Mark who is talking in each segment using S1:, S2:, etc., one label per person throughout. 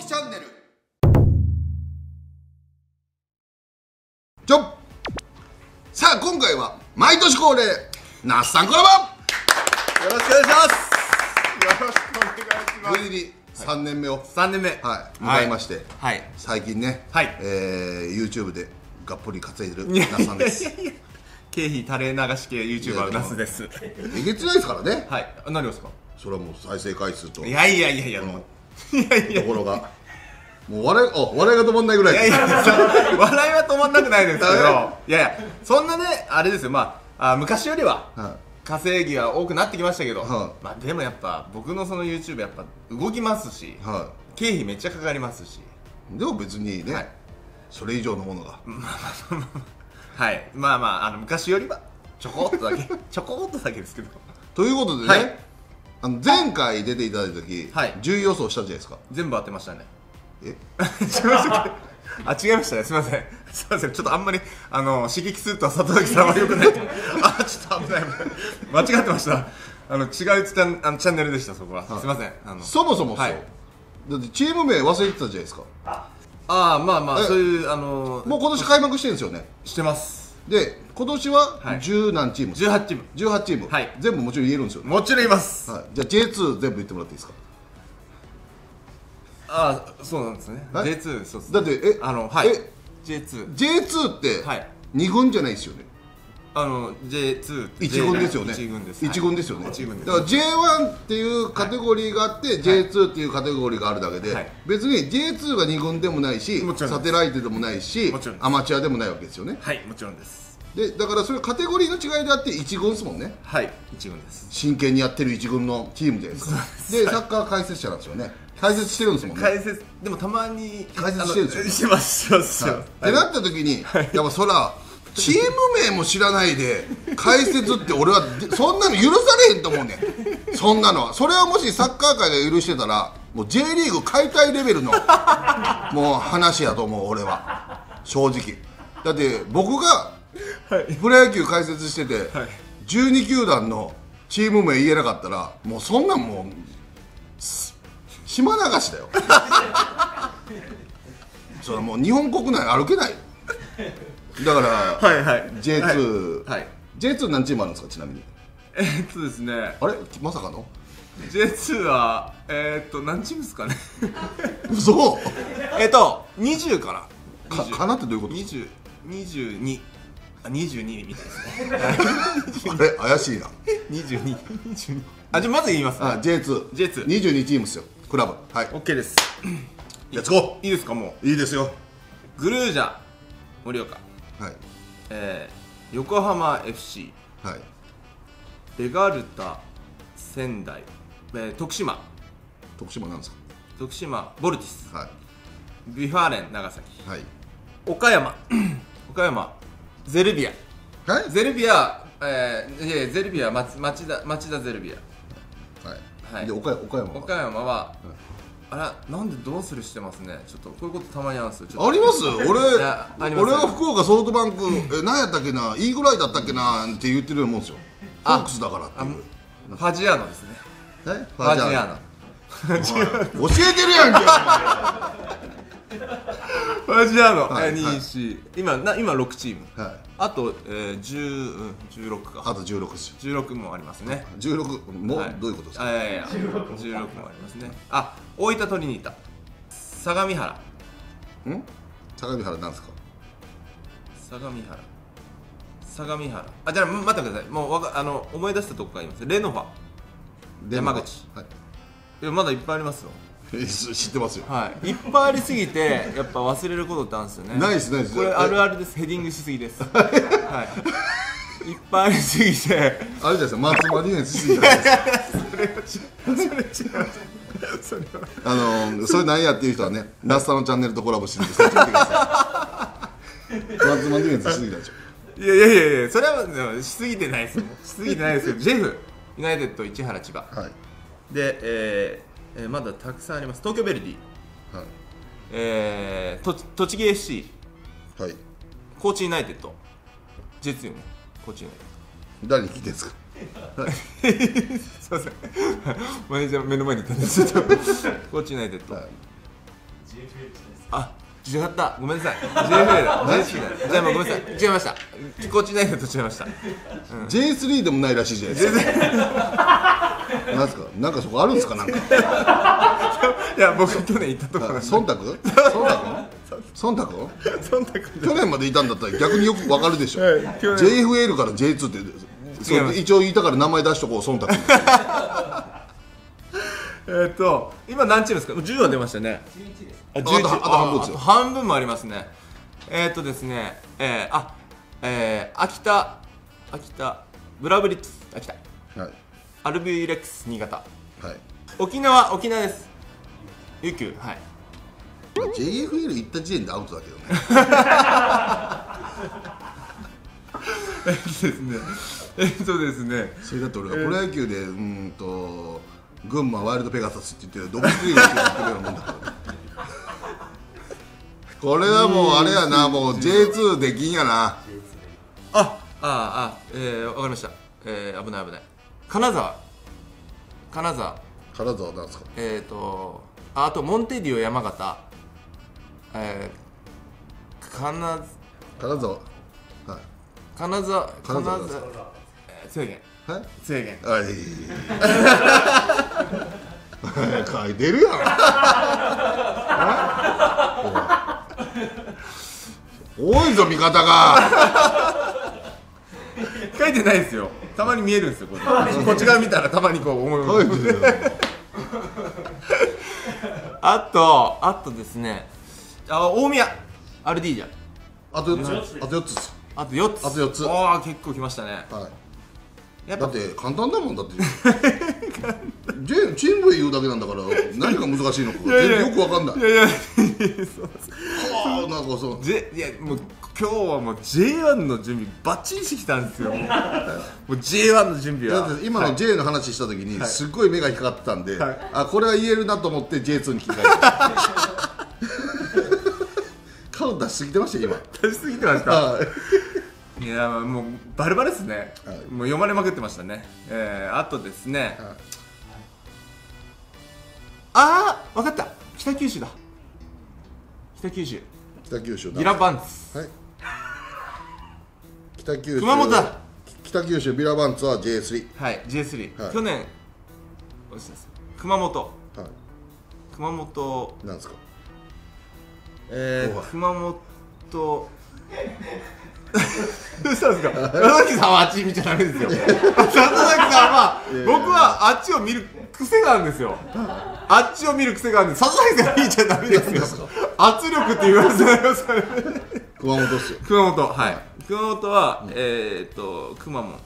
S1: 木チャンネル。さあ今回は毎年恒例那須さんコラボ。
S2: よろしくお願いします。よろしくお願いします。
S1: 無事に3年目を
S2: 3年目
S1: 迎えまして、
S2: はい、
S1: 最近ね、YouTube でがっぽり稼いでる那須さんです。
S2: 経費垂れ流し系 YouTuber 那須です。
S1: えげつないですからね。
S2: はい。何ですか。
S1: それはもう再生回数と、
S2: いやもう
S1: ところがもう笑いが止まんないぐらい。
S2: 笑いは止まんなくないですけど、いやそんなねあれですよ。まあ昔よりは稼ぎは多くなってきましたけど、まあでもやっぱ僕のその YouTube やっぱ動きますし、経費めっちゃかかりますし、
S1: でも別にね、それ以上のものが
S2: はい、まあ昔よりはちょこっとだけですけど。
S1: ということでね、前回出ていただいた時、10位予想したじゃないですか。
S2: 全部当てましたね。
S1: え
S2: 違いましたね。すみません。ちょっとあんまり刺激すると里崎さんは良くない。ちょっと危ない。間違ってました。違うチャンネルでした。そこはすみません。
S1: そもそもそう、だってチーム名忘れてたじゃないですか。
S2: まあそういう
S1: もう今年開幕してるんですよね。
S2: してます。で
S1: 今年は10何チームですか。
S2: 18チーム。
S1: 全部もちろん言えるんですよね。
S2: もちろん言います。
S1: じゃあ J2 全部言ってもらっていいですか。
S2: そうなんですね。J2 そうです。
S1: だってJ2 って2軍じゃないですよね。
S2: J2 って
S1: 1軍ですよね。1軍ですよね。だから J1 っていうカテゴリーがあって J2 っていうカテゴリーがあるだけで、別に J2 が2軍でもないし、サテライトでもないし、アマチュアでもないわけですよね。
S2: はい、もちろんです。
S1: でだからそれカテゴリーの違いであって1軍ですもんね。
S2: はい、1軍です。
S1: 真剣にやってる1軍のチームじゃないですか。でサッカー解説者なんですよね。解説してるんですもんね。
S2: 解説でもたまに
S1: 解説してるんですよね。
S2: します
S1: ってなった時に、やっぱそらチーム名も知らないで解説って俺はそんなの許されへんと思うねん。そんなのはそれはもしサッカー界が許してたらもう J リーグ解体レベルのもう話やと思う俺は正直。だって僕がプロ野球解説してて12球団のチーム名言えなかったらもうそんなんもう島流しだよ。それはもう日本国内歩けない。だからJ2 何チームあるんですか。ちなみに
S2: ですね、
S1: あれまさかの
S2: J2 は何チームですかね。
S1: 嘘。
S2: 20かな。
S1: かなってどういうこと。
S2: 22みたいですね。
S1: あれ怪しいな。
S2: 22。じゃあまず言いますね。
S1: J222 チームですよ。クラブ。はい、
S2: OK です。
S1: レッツゴー。
S2: いいですか。も
S1: ういいですよ。
S2: グルージャ盛岡、横浜 FC、ベガルタ仙台、徳島
S1: なんですか。
S2: 徳島ボルティス、ビファーレン長崎、岡山ゼルビア、ゼルビア町田ゼルビア、
S1: で岡
S2: 山はあら、なんでどうするしてますね。ちょっとこういうことたまにあるんですよ。
S1: あります。俺は福岡ソフトバンク何やったっけな、いいぐらいだったっけなって言ってるようなもんですよ。ホークスだからっていう。
S2: ファジアーノですね。
S1: ファジアーノ教えてるやんけ。
S2: ファジアーノ今6チーム、あと16か。
S1: あと16ですよ。
S2: 16もありますね。
S1: 16もどういうことですか。
S2: 16もありますね。大分トリニータ、相模原。
S1: 相模原なんですか。
S2: 相模原。じゃあ待ってください。もう思い出したとこから言います。レノファ山口。まだいっぱいありますよ。
S1: 知ってますよ。
S2: いっぱいありすぎてやっぱ忘れることってあるんですよね。
S1: ないです。
S2: これあるあるです。ヘディングしすぎです。いっぱいありすぎて
S1: あれじゃないですか。松間ディフェンスしすぎたんですよ。それ何やっていう人はね、那須さんのチャンネルとコラボしてるんで、そっち見てください。松間ディフェンスしすぎたでしょ。
S2: いやそれはしすぎてないですよ。しすぎてないですけど、ジェフユナイテッド市原千葉で、まだたくさんあります。東京ヴェルディ、栃木 FC、高知ユナイテッド、J2 よね。高知ユナイテッ
S1: ド誰に聞いてんですか。
S2: すいません、マネージャー目の前にいたんですけど、高知ユナイテッド、 あ、違った、ごめんなさい。JFL だ。JFL だ。じゃあもうごめんなさい。違いました。コーチナイフと違いました。
S1: J3 でもないらしいじゃないですか。なんすか、なんかそこあるんですか、なんか。
S2: いや、僕去年行ったところ。
S1: 忖度去年までいたんだったら逆によくわかるでしょ。JFL から J2 って一応言いたから名前出しとこう、忖度。
S2: 今何チームですか。10は出ましたね。
S3: 11です。
S1: あと半分ですよ。
S2: 半分もありますね。ですね、秋田ブラブリッツ秋田、
S1: はい、
S2: アルビレックス新潟、
S1: はい、
S2: 沖縄です。琉球、はい。
S1: JFL 行った時点でアウトだけどね。
S2: ですね。
S1: それだって俺がプロ野球で群馬ワイルドペガサスって言ってドブスリーがやってるようなもんだからね。これはもうあれやな、もう J2 できんやな。
S2: わかりました。危ない。金沢なん
S1: ですか。
S2: あとモンテディオ山形、金沢制限。制限。
S1: はい。書いてるやん。多いぞ味方が。
S2: 書いてないですよ。たまに見えるんですよ。こっち側見たらたまにこう思います。あとですね。大宮アルディージャ。
S1: あと4つ。
S2: あと4つ。ああ、結構きましたね。
S1: はい。だって簡単だもんだって。チームで言うだけなんだから何が難しいのか全然よくわかんない。
S2: なんか
S1: そう。
S2: いやもう今日はもう J1 の準備バッチリしてきたんですよ。もう J1 の準備は。
S1: だって今の J の話した時にすっごい目が光ってたんで、あ、これは言えるなと思って J2 に切り替えた。顔出しすぎてました今。
S2: 出しすぎてました。いやもうバルバルですね、もう読まれまくってましたね。あとですね、分かった、北九州だ。北九州ビラバンツ、
S1: はい、北九州
S2: 熊本だ。
S1: 北九州ビラバンツは J3、
S2: はい J3、去年熊本
S1: なんですか。
S2: 熊本どうしたんですか。里崎さんはあっち見ちゃダメですよ。里崎さんは僕はあっちを見る癖があるんですよ。あっちを見る癖があるんです。里崎さん見ちゃダメですよ。圧力って言われてないますからね。
S1: 熊本っすよ。
S2: 熊本、はい。熊本は熊本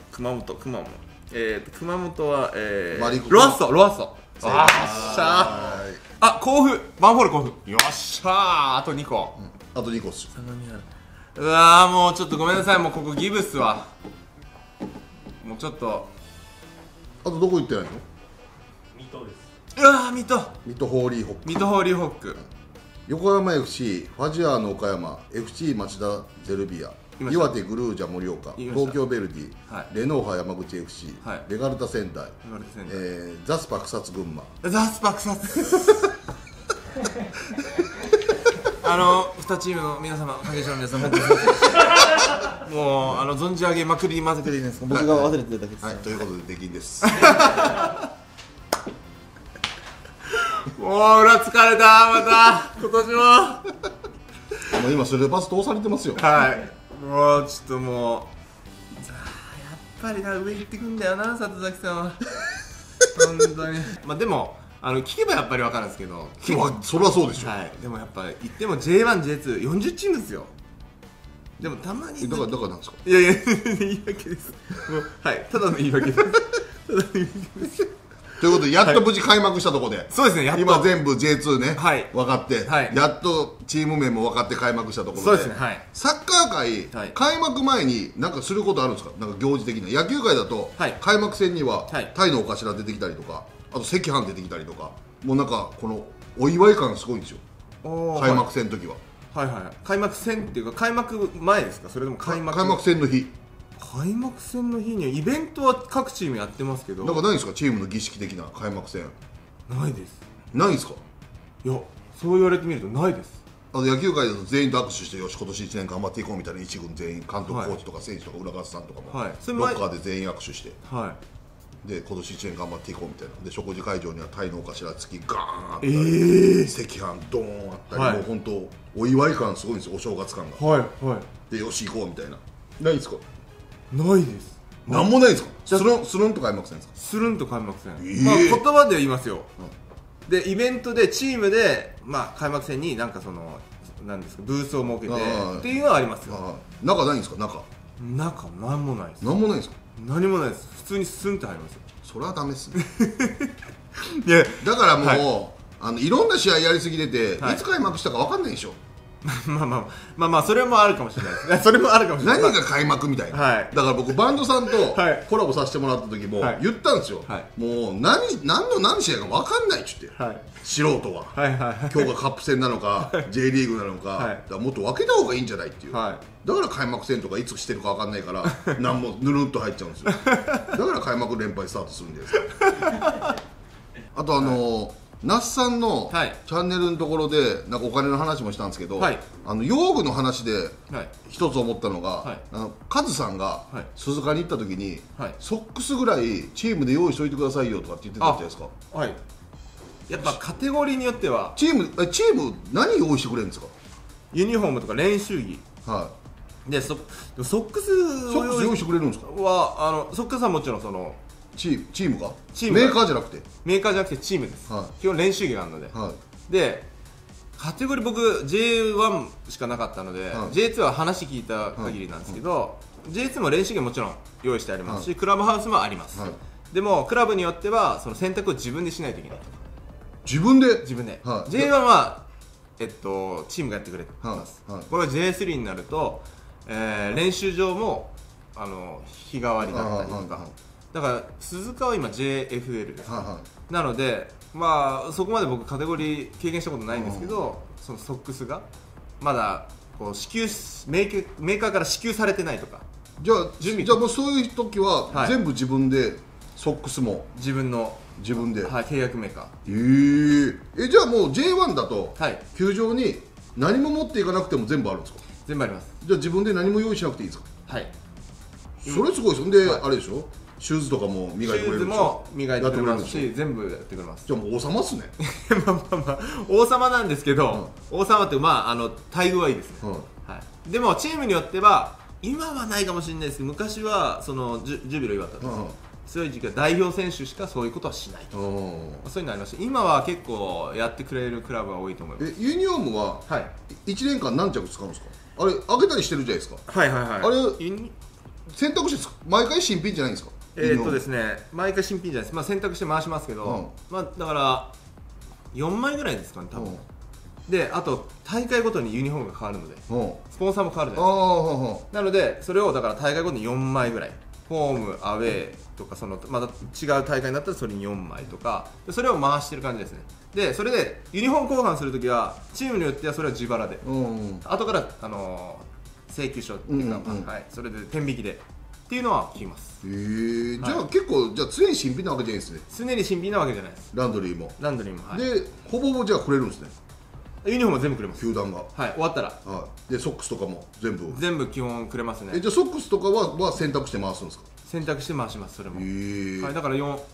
S2: はロアッソ。あっしゃー。甲府バンフォーレ甲府。よっしゃー。あと2個。
S1: あと2個っすよ。
S2: うわー、もうちょっとごめんなさい。もうここギブスはもうちょっと。
S1: あとどこ行ってないの。
S3: 水戸です。
S2: うわー、水
S1: 戸ホーリーホック、横浜 FC、ファジアーノ岡山、 FC 町田ゼルビア、岩手グルージャ盛岡、東京ベルディ、レノーハ山口 FC、ベガルタ仙台、ザスパ草津群馬。
S2: ザスパ草津2チームの皆様、関係者の皆様、本当にもう存じ上げまくりまくりです。僕が忘れてるだけです。
S1: はい、ということで出禁です。
S2: もう裏疲れた、また今年も。
S1: もう今それでパス通されてますよ。
S2: はい。もうちょっともうやっぱり上行ってくんだよな、里崎さんは。本当に。まあでも聞けばやっぱり分かるんですけど。
S1: そりゃそうでしょ。
S2: はい。でもやっぱ言っても J1、J240 チームですよ。でもたまに
S1: だからなんですか。
S2: いや言い訳です。もうはい、ただの言い訳です。
S1: ということでやっと無事開幕したところで、
S2: そうですね、やっと
S1: 今全部 J2 ね、分かって、やっとチーム名も分かって開幕したところで、
S2: そうですね、はい、
S1: サッカー界、開幕前に何かすることあるんですか。なんか行事的な。野球界だと、開幕戦にはタイのお頭出てきたりとか、あと赤飯出てきたりとか、もうなんかこのお祝い感すごいんですよ、開幕戦の時は。
S2: はいはいはい。開幕戦っていうか開幕前ですか、それとも開幕
S1: 戦の日。
S2: 開幕戦の日にはイベントは各チームやってますけど、
S1: なんかないんですか、チームの儀式的な開幕戦。
S2: ないです。
S1: ないんですか。
S2: いや、 そう言われてみるとないです。
S1: 野球界だと全員と握手してよし今年1年頑張っていこうみたいな一軍全員監督、コーチとか選手とか裏方さんとかも、
S2: はい、それ
S1: ロッカーで全員握手して、
S2: はい、
S1: で今年1年頑張っていこうみたいなで食事会場にはタイのお頭付きガーンあったり、赤飯ドーンあったり、もう本当お祝い感すごいんですよお正月感が、
S2: はいはい、
S1: でよし行こうみたいなないんですか？
S2: ないです。
S1: なんもないんですか？スルンと開幕戦ですか？
S2: スルンと開幕戦、まあ、言葉では言いますよ、でイベントでチームで、まあ、開幕戦になんかそのなんですかブースを設けてっていうのはありますよ。
S1: 中ないんですか？中
S2: なんもないです。
S1: なんもないんですか？
S2: 何もないです。普通にスンって入りますよ。
S1: それはダメっすね
S2: いや
S1: だからもう、
S2: はい、
S1: いろんな試合やりすぎてて、
S2: はい、
S1: いつ開幕したか分かんないでしょ
S2: まあそれもあるかもしれないですそれもあるかもしれない。
S1: 何が開幕みたいな、
S2: はい、
S1: だから僕バンドさんと
S2: はい
S1: コラボさせてもらった時も言ったんですよ、はい、もう何試合か分かんないっつって、はい、素人は、はいはい、今日がカップ戦なのかJ リーグなのか、はい、だからもっと分けた方がいいんじゃないっていう、はい、だから開幕戦とかいつしてるか分かんないから何もぬるっと入っちゃうんですよだから開幕連敗スタートするんですあと那須さんのチャンネルのところでなんかお金の話もしたんですけど、はい、用具の話で一つ思ったのが、はい、カズさんが鈴鹿に行った時に、はい、ソックスぐらいチームで用意しておいてくださいよとかって言ってたじゃないですか。
S2: はい、やっぱカテゴリーによっては
S1: チーム何用意してくれるんですか？
S2: ユニフォームとか練習着、はい、でソックス
S1: 用意してくれるんですか？
S2: ソックスはもちろんその
S1: チームがメーカーじゃなくて
S2: チームです、はい、基本練習着があるので、はい、でカテゴリー僕 J1 しかなかったので、はい、J2 は話聞いた限りなんですけど、はい、J2 も練習着もちろん用意してありますし、はい、クラブハウスもあります、はい、でもクラブによってはその選択を自分でしないといけない。
S1: 自分で、
S2: はい、J1 は、チームがやってくれてます、はいはい、これが J3 になると、練習場も日替わりだったりとか、はいはいはい、だから鈴鹿は今 JFL です、はいはい、なので、まあ、そこまで僕カテゴリー経験したことないんですけど、そのソックスがまだこうメーカーから支給されてないとか。
S1: じゃあもうそういう時は、はい、全部自分でソックスも
S2: 自分で、はい、契約メーカ
S1: ー。じゃあもう J1 だと、はい、球場に何も持っていかなくても全部あるんですか？
S2: 全部あります。
S1: じゃあ自分で何も用意しなくていいですか？はい。それすごいですよ。で、はい、あれでしょ、シューズとかも磨いてくれるでしょ。シューズも磨いてくれますし、全部やってくれます。じゃあもう王様っすね
S2: まあ王様なんですけど、王様ってまあ待遇はいいですね、はい、でもチームによっては今はないかもしれないですけど、昔はそのジュビロ磐田とか、そういう時期は代表選手しかそういうことはしないと、そういうのありまして、今は結構やってくれるクラブが多いと思います。
S1: ユニフォームは1年間何着使うんですか？あれ開けたりしてるじゃないですか。はいはいはい。あれ選択して毎回新品じゃないんですか？
S2: ですね、毎回新品じゃないです。まあ選択して回しますけど、まあだから4枚ぐらいですかね多分。であと大会ごとにユニフォームが変わるので、スポンサーも変わるじゃないですか。なのでそれをだから大会ごとに4枚ぐらい、ホームアウェーとかそのまた違う大会になったらそれに4枚とか、それを回してる感じですね。でそれでユニフォーム交換するときはチームによってはそれは自腹で、後から請求書っていうか、はい、それで天引きでっていうのは聞きます。
S1: じゃあ結構常に新品なわけじゃないですね。
S2: 常に新品なわけじゃないです。
S1: ランドリーも、
S2: はい、
S1: でほぼほぼじゃあくれるんですね。
S2: ユニフォームは全部くれます。
S1: 球団が、
S2: はい、終わったら、
S1: はい、でソックスとかも全部
S2: 基本くれますね。
S1: じゃあソックスとかは選択して回すんですか？
S2: 選択して回します。それも、はい、だから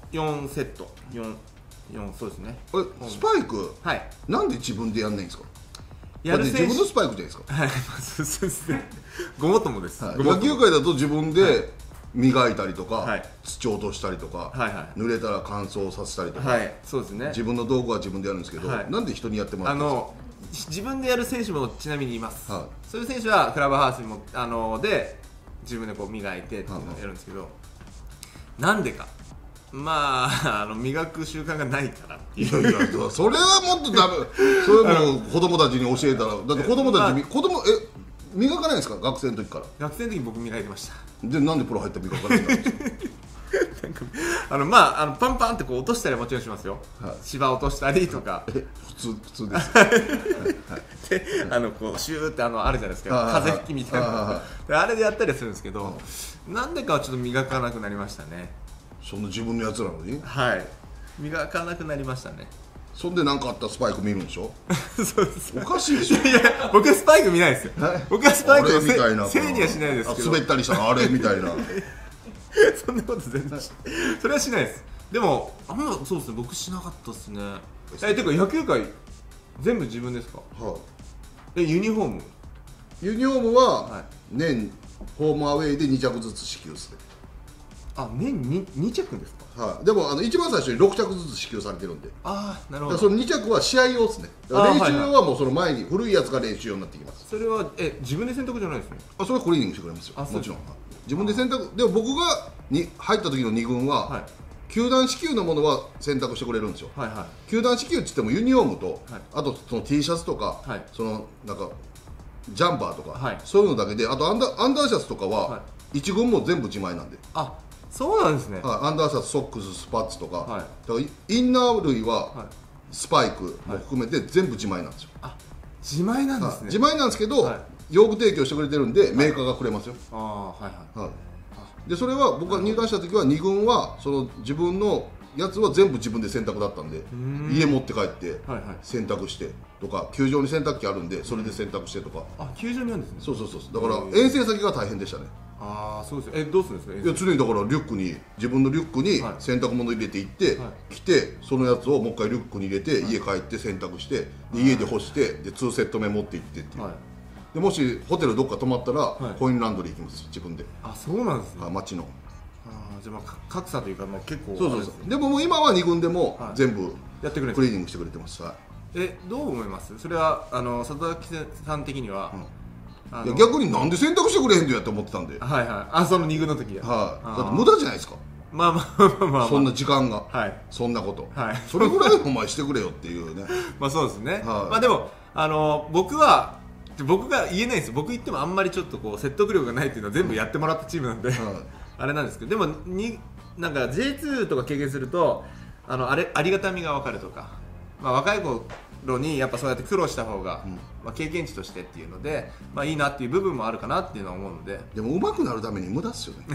S2: 4セット4そうですね。
S1: スパイク、はい、なんで自分でやんないんですか？だって自分のスパイクじゃないですか。はい、
S2: そうですね。ごもっともです。
S1: 野球界だと自分で磨いたりとか、土落としたりとか、濡れたら乾燥させたりとか、
S2: そうですね。
S1: 自分の道具は自分でやるんですけど、なんで人にやってもらってるんですか？
S2: 自分でやる選手もちなみにいます。そういう選手はクラブハウスにもで自分でこう磨いてっていうのをやるんですけど、なんでか。まあ、磨く習慣がないからっていう。
S1: いやそれはもっとダメ。それも子供たちに教えたら、だって子供たち磨かないんですか？学生の時から。
S2: 学生の時僕磨いてました。
S1: でなんでプロ入ったら磨かないんですか？
S2: パンパンってこう落としたりはもちろんしますよ、芝落としたりとか。
S1: 普通です
S2: でこうシューってあるじゃないですか、風吹きみたいなであれでやったりするんですけど、なんでかはちょっと磨かなくなりましたね。
S1: そんな自分のやつなのに？
S2: はい、磨かなくなりましたね。
S1: そんで何かあったらスパイク見るんでしょ。
S2: そうです。
S1: おかしいでしょ。
S2: いや僕はスパイク見ないですよ。僕はスパイクの
S1: あれみたいな
S2: せいにはしないですけど、
S1: 滑ったりしたらあれみたいな
S2: そんなこと全然それはしないです。でもあんまそうですね、僕しなかったですね。てか野球界全部自分ですか？
S1: は
S2: ユニフォーム
S1: ユニフォームは年ホームアウェイで2着ずつ支給する。
S2: 年に2着ですか？
S1: でも一番最初に6着ずつ支給されてるんで、
S2: なるほど。
S1: その2着は試合用ですね。練習用はもうその前に古いやつが練習用になってきます。
S2: それは自分で洗濯じゃないですね。
S1: それはクリーニングしてくれますよ、もちろん。自分で洗濯でも僕が入った時の2軍は、球団支給のものは洗濯してくれるんですよ。球団支給って言ってもユニフォームと、あとその T シャツとか、そのなんかジャンパーとか、そういうのだけで、あとアンダーシャツとかは1軍も全部自前なんで。
S2: そうなんですね。
S1: アンダーシャツ、ソックス、スパッツとか、だからインナー類はスパイクも含めて全部自前なんですよ。
S2: 自前なんですね。
S1: 自前なんですけど、用具提供してくれてるんでメーカーがくれますよ。でそれは僕が入団した時は2軍はその自分のやつは全部自分で洗濯だったんで、家持って帰って洗濯してとか、球場に洗濯機あるんでそれで洗濯してとか。
S2: 球場にあるんですね。
S1: そうだから遠征先が大変でしたね。
S2: そうです。どうするんですか？
S1: いや常にだから自分のリュックに洗濯物入れていって、来てそのやつをもう一回リュックに入れて家帰って洗濯して、で家で干してで2セット目持って行ってっていう。でもしホテルどっか泊まったらコインランドリー行きます、自分で。
S2: そうなんですね。
S1: 街の。
S2: じゃあ格差というか結構。
S1: でももう今は2軍でも全部
S2: やってくれる、
S1: クリーニングしてくれてます。
S2: どう思います？それは佐々木さん的には。
S1: いや逆になんで洗濯してくれへんのやって思ってたんで。
S2: その2軍の時
S1: は。だって無駄じゃないですか。そんな時間が、そんなこと、それぐらいお前してくれよっていうね。
S2: そうですね。でも僕が言えないんですよ。僕言ってもあんまりちょっとこう説得力がないっていうのは全部やってもらったチームなんで、あれなんですけど、でもなんか J2 とか経験するとありがたみが分かるとか、若い頃にやっぱそうやって苦労した方が、経験値としてっていうので、いいなっていう部分もあるかなっていうのは思うので。
S1: でも上手くなるために無駄っすよね。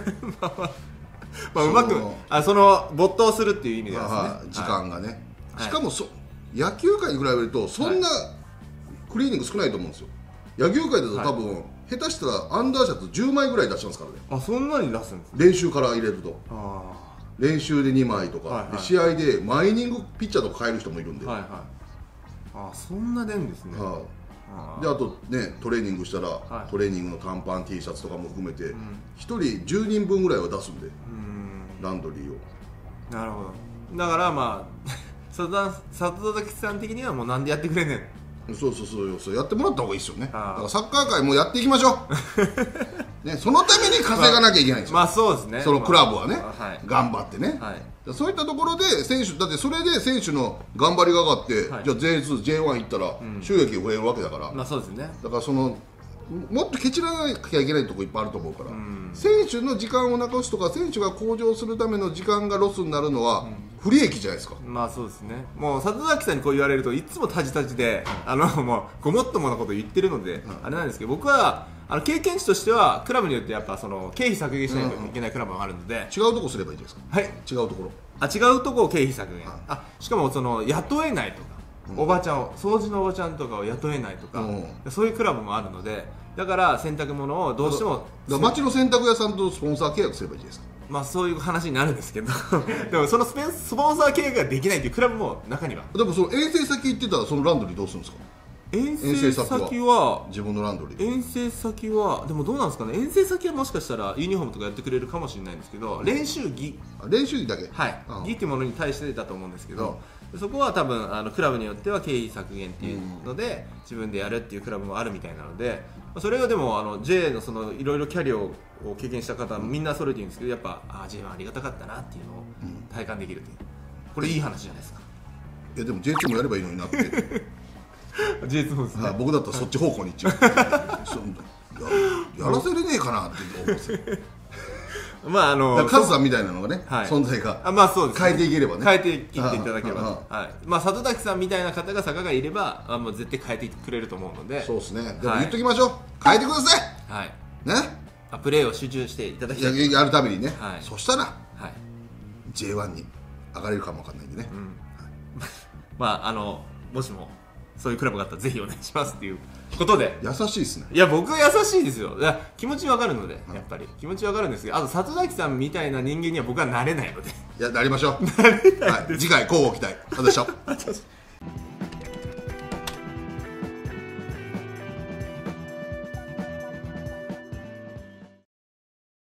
S2: うまくその没頭するっていう意味ではですね、
S1: 時間がね。しかも野球界に比べるとそんなクリーニング少ないと思うんですよ。野球界だと多分下手したらアンダーシャツ10枚ぐらい出しますからね。
S2: そんなに出すんですか？
S1: 練習から入れると。練習で2枚とか、試合で毎イニングピッチャーとか変える人もいるんで。
S2: そんな出るんですね。
S1: であとね、トレーニングしたら、トレーニングの短パン T シャツとかも含めて、1人10人分ぐらいは出すんで、ランドリーを。
S2: なるほど。だから佐々木さん的にはもうなんでやってくれんねん。
S1: そうやってもらった方がいいですよね。だからサッカー界もやっていきましょう。ね、そのために稼がなきゃいけないんですよ。
S2: そうですね。
S1: そのクラブはね、頑張ってね。そういったところで選手だってそれで選手の頑張りが上がって、じゃあ J2、J1 行ったら収益が増えるわけだから。
S2: そうですね。
S1: だからもっとケチらなきゃいけないところいっぱいあると思うから、選手の時間をなくすとか選手が向上するための時間がロスになるのは不利益じゃないですか。
S2: そうですね。もう里崎さんにこう言われるといつもタジタジでもうごもっともなこと言ってるので、あれなんですけど、僕は経験値としてはクラブによってやっぱその経費削減しないといけないクラブもあるので、
S1: 違うとこすればいいじゃないですか。違うところ、
S2: 違うとこを経費削減、しかも雇えないとか、おばちゃんを掃除のおばちゃんとかを雇えないとか、そういうクラブもあるので、だから洗濯物をどうしても
S1: 町の洗濯屋さんとスポンサー契約すればいいじゃないですか。
S2: そういう話になるんですけどでもそのスポンサー契約ができないというクラブも中には。
S1: でもその遠征先行ってたらそのランドリーどうするんですか？
S2: 遠征先は
S1: 自分のランドリー。
S2: 遠征先はでもどうなんですかね。遠征先はもしかしたらユニフォームとかやってくれるかもしれないんですけど、練習着
S1: だけ、
S2: 着っていうものに対してだと思うんですけど、そこは多分クラブによっては経費削減っていうので、自分でやるっていうクラブもあるみたいなので、それはでもJ のいろいろキャリアを経験した方みんなそれで言うんですけど、やっぱJ はありがたかったなっていうのを体感できるという、これいい話じゃないですか。
S1: いやでも J2 もやればいいのになって
S2: J2 もですね。
S1: 僕だったらそっち方向に行っちゃうやらせれねえかなって思うんですよ。カズさんみたいなのがね、存在が変えていければね、
S2: 変えていっていただければ、里崎さんみたいな方が坂がいればもう絶対変えてくれると思うので。
S1: そうですね。でも言っときましょう、変えてください。ね、
S2: プレーを集中していただきたい。
S1: やるためにね。そしたら J1 に上がれるかもわかんないんでね。
S2: まあもしもそういうクラブがあったらぜひお願いしますっていうことで、
S1: 優しいですね。
S2: いや僕は優しいですよ。いや気持ちわかるので、やっぱり気持ちわかるんですけど、あと里崎さんみたいな人間には僕はなれないので、
S1: いや、なりましょう。はい、次回、交互期待。ありがとうございました。